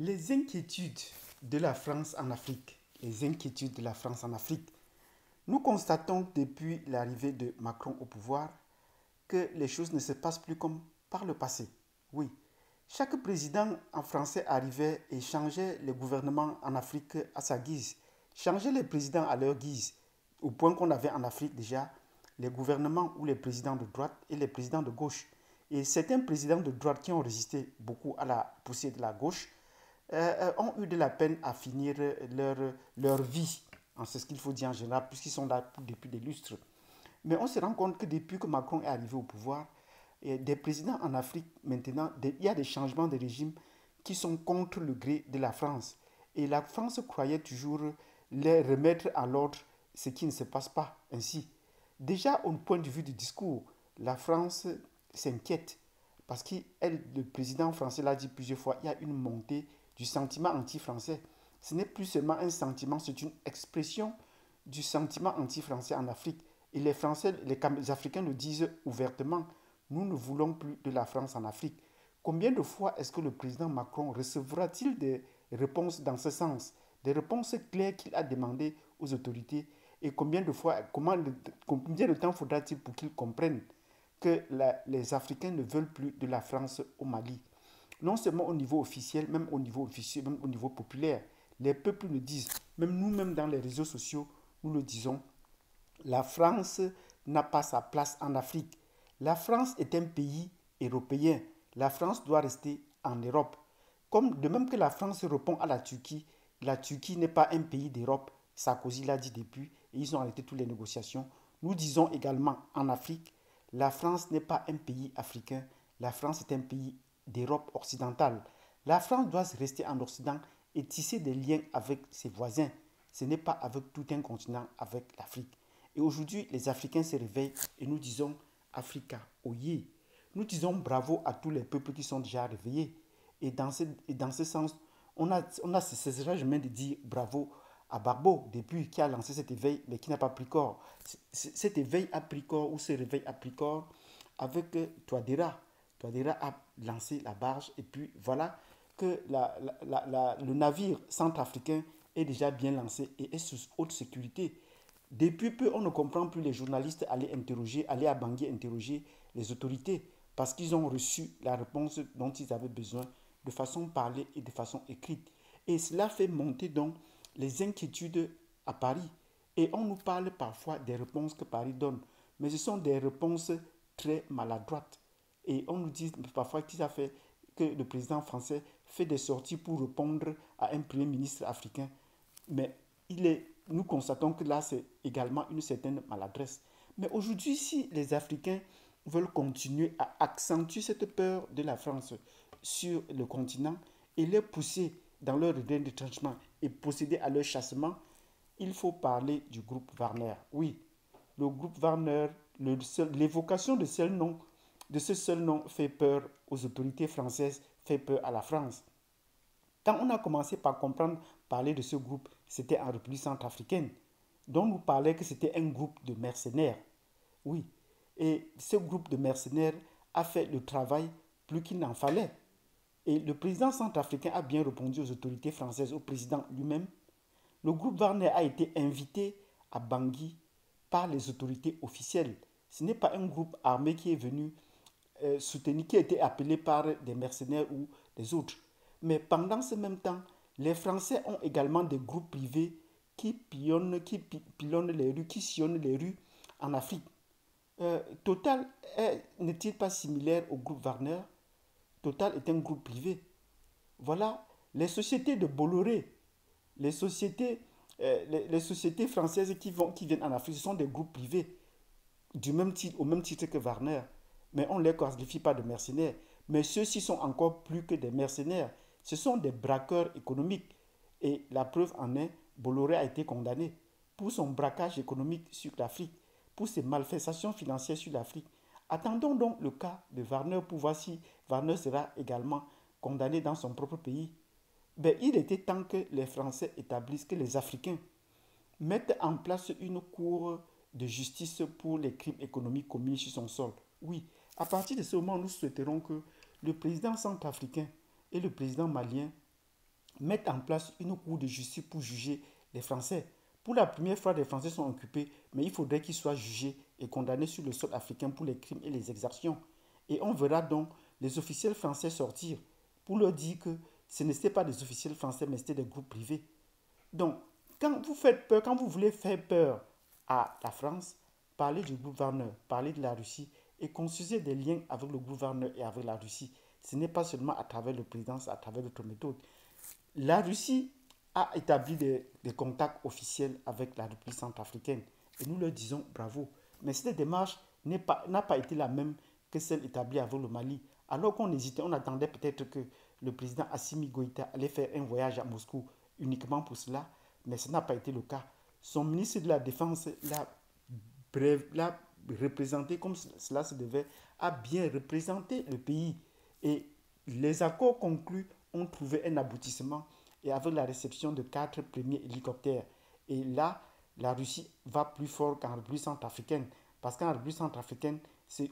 Les inquiétudes de la France en Afrique. Les inquiétudes de la France en Afrique. Nous constatons depuis l'arrivée de Macron au pouvoir que les choses ne se passent plus comme par le passé. Oui, chaque président en français arrivait et changeait le gouvernement en Afrique à sa guise, changeait les présidents à leur guise, au point qu'on avait en Afrique déjà les gouvernements ou les présidents de droite et les présidents de gauche. Et certains présidents de droite qui ont résisté beaucoup à la poussée de la gauche ont eu de la peine à finir leur vie, c'est ce qu'il faut dire en général, puisqu'ils sont là depuis des lustres. Mais on se rend compte que depuis que Macron est arrivé au pouvoir, des présidents en Afrique, maintenant, il y a des changements de régime qui sont contre le gré de la France. Et la France croyait toujours les remettre à l'ordre, ce qui ne se passe pas ainsi. Déjà, au point de vue du discours, la France s'inquiète parce que le président français l'a dit plusieurs fois, il y a une montée du sentiment anti-français. Ce n'est plus seulement un sentiment, c'est une expression du sentiment anti-français en Afrique. Et les Français, les Africains le disent ouvertement, nous ne voulons plus de la France en Afrique. Combien de fois est-ce que le président Macron recevra-t-il des réponses dans ce sens, des réponses claires qu'il a demandées aux autorités, et combien de temps faudra-t-il pour qu'ils comprennent que les Africains ne veulent plus de la France au Mali? Non seulement au niveau officiel, même au niveau officiel, même au niveau populaire, les peuples le disent. Même nous-mêmes dans les réseaux sociaux, nous le disons. La France n'a pas sa place en Afrique. La France est un pays européen. La France doit rester en Europe. Comme de même que la France répond à la Turquie n'est pas un pays d'Europe. Sarkozy l'a dit depuis et ils ont arrêté toutes les négociations. Nous disons également en Afrique, la France n'est pas un pays africain. La France est un pays d'Europe occidentale. La France doit rester en Occident et tisser des liens avec ses voisins. Ce n'est pas avec tout un continent, avec l'Afrique. Et aujourd'hui, les Africains se réveillent et nous disons Africa, oyez. Nous disons bravo à tous les peuples qui sont déjà réveillés. Et dans ce sens, on a cessera jamais de dire bravo à Barbeau, depuis qui a lancé cet éveil, mais qui n'a pas pris corps. Cet éveil a pris corps, ou ce réveil a pris corps, avec Touadéra. Touadéra a lancé la barge, et puis voilà que le navire centrafricain est déjà bien lancé et est sous haute sécurité. Depuis peu, on ne comprend plus les journalistes aller à Bangui interroger les autorités parce qu'ils ont reçu la réponse dont ils avaient besoin de façon parlée et de façon écrite. Et cela fait monter donc les inquiétudes à Paris. Et on nous parle parfois des réponses que Paris donne, mais ce sont des réponses très maladroites. Et on nous dit parfois que le président français fait des sorties pour répondre à un premier ministre africain. Mais nous constatons que là, c'est également une certaine maladresse. Mais aujourd'hui, si les Africains veulent continuer à accentuer cette peur de la France sur le continent et les pousser dans leur retranchement et procéder à leur chassement, il faut parler du groupe Wagner. Oui, le groupe Wagner, l'évocation de ce seul nom fait peur aux autorités françaises, fait peur à la France. Quand on a commencé par parler de ce groupe, c'était en République centrafricaine, dont nous parlait que c'était un groupe de mercenaires. Oui, et ce groupe de mercenaires a fait le travail plus qu'il n'en fallait. Et le président centrafricain a bien répondu aux autorités françaises, au président lui-même. Le groupe Wagner a été invité à Bangui par les autorités officielles. Ce n'est pas un groupe armé qui est venu soutenir, qui a été appelé par des mercenaires ou des autres. Mais pendant ce même temps, les Français ont également des groupes privés qui pilonnent les rues, qui sillonnent les rues en Afrique. Total n'est-il pas similaire au groupe Wagner? Total est un groupe privé. Voilà, les sociétés de Bolloré, les sociétés, les sociétés françaises qui viennent en Afrique, ce sont des groupes privés au même titre que Wagner. Mais on ne les qualifie pas de mercenaires. Mais ceux-ci sont encore plus que des mercenaires. Ce sont des braqueurs économiques. Et la preuve en est, Bolloré a été condamné pour son braquage économique sur l'Afrique, pour ses malversations financières sur l'Afrique. Attendons donc le cas de Wagner pour voir si Wagner sera également condamné dans son propre pays. Ben, il était temps que les Français établissent, que les Africains mettent en place une cour de justice pour les crimes économiques commis sur son sol. Oui, à partir de ce moment, nous souhaiterons que le président centrafricain et le président malien mettent en place une cour de justice pour juger les Français. Pour la première fois, les Français sont occupés, mais il faudrait qu'ils soient jugés et condamnés sur le sol africain pour les crimes et les exactions. Et on verra donc les officiels français sortir pour leur dire que ce n'étaient pas des officiels français, mais c'était des groupes privés. Donc, quand vous faites peur, quand vous voulez faire peur à la France, parlez du groupe Wagner, parlez de la Russie et construisez des liens avec le groupe Wagner et avec la Russie. Ce n'est pas seulement à travers le président, c'est à travers d'autres méthodes. La Russie a établi des contacts officiels avec la République centrafricaine et nous leur disons bravo. Mais cette démarche n'a pas été la même que celle établie avec le Mali. Alors qu'on hésitait, on attendait peut-être que le président Assimi Goïta allait faire un voyage à Moscou uniquement pour cela, mais ce n'a pas été le cas. Son ministre de la Défense l'a représenté comme cela se devait, a bien représenté le pays. Et les accords conclus ont trouvé un aboutissement et avec la réception de 4 premiers hélicoptères. Et là, la Russie va plus fort qu'en République centrafricaine. Parce qu'en République centrafricaine, c'est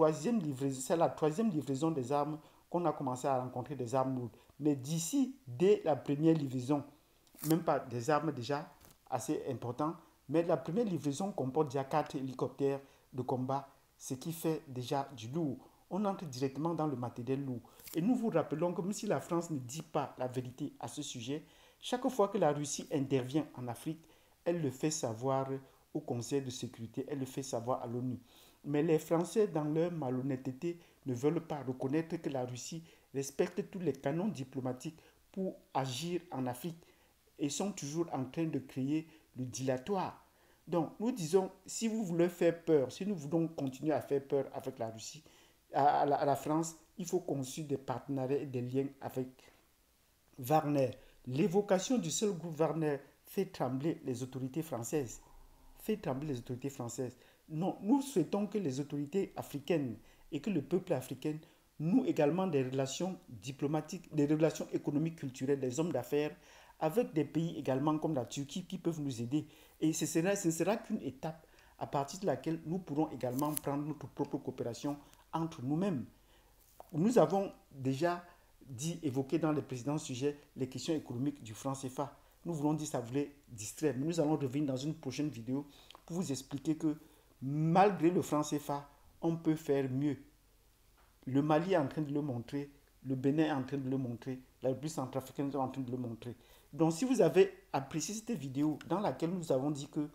la troisième livraison des armes qu'on a commencé à rencontrer des armes lourdes. Mais d'ici, dès la première livraison, même pas des armes déjà assez importantes, mais la première livraison comporte déjà 4 hélicoptères de combat, ce qui fait déjà du lourd. On entre directement dans le matériel lourd. Et nous vous rappelons que même si la France ne dit pas la vérité à ce sujet, chaque fois que la Russie intervient en Afrique, elle le fait savoir au Conseil de sécurité, elle le fait savoir à l'ONU. Mais les Français, dans leur malhonnêteté, ne veulent pas reconnaître que la Russie respecte tous les canons diplomatiques pour agir en Afrique et sont toujours en train de créer le dilatoire. Donc, nous disons, si vous voulez faire peur, si nous voulons continuer à faire peur avec la Russie, à la France, il faut construire des partenariats et des liens avec Wagner. L'évocation du seul groupe Wagner fait trembler les autorités françaises. Fait trembler les autorités françaises. Non, nous souhaitons que les autorités africaines et que le peuple africain nouent également des relations diplomatiques, des relations économiques, culturelles, des hommes d'affaires avec des pays également comme la Turquie qui peuvent nous aider. Et ce ne sera qu'une étape à partir de laquelle nous pourrons également prendre notre propre coopération entre nous-mêmes. Nous avons déjà évoqué dans les précédents sujets les questions économiques du franc CFA. Nous voulons dire que ça voulait distraire, mais nous allons revenir dans une prochaine vidéo pour vous expliquer que malgré le franc CFA, on peut faire mieux. Le Mali est en train de le montrer, le Bénin est en train de le montrer, la République centrafricaine est en train de le montrer. Donc si vous avez apprécié cette vidéo dans laquelle nous avons dit que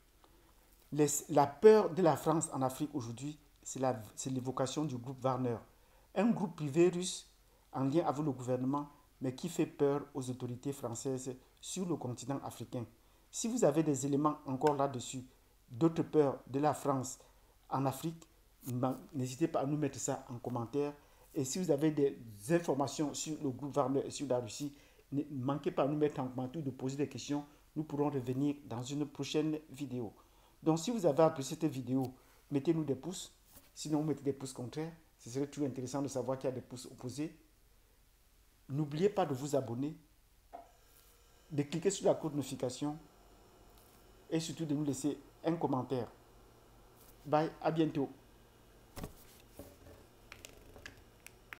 la peur de la France en Afrique aujourd'hui, c'est l'évocation du groupe Wagner. Un groupe privé russe en lien avec le gouvernement, mais qui fait peur aux autorités françaises sur le continent africain. Si vous avez des éléments encore là-dessus, d'autres peurs de la France en Afrique, n'hésitez pas à nous mettre ça en commentaire. Et si vous avez des informations sur le groupe Wagner et sur la Russie, ne manquez pas à nous mettre en commentaire ou de poser des questions. Nous pourrons revenir dans une prochaine vidéo. Donc si vous avez apprécié cette vidéo, mettez-nous des pouces. Sinon, vous mettez des pouces contraires. Ce serait toujours intéressant de savoir qu'il y a des pouces opposés. N'oubliez pas de vous abonner, de cliquer sur la cloche de notification et surtout de nous laisser un commentaire. Bye, à bientôt.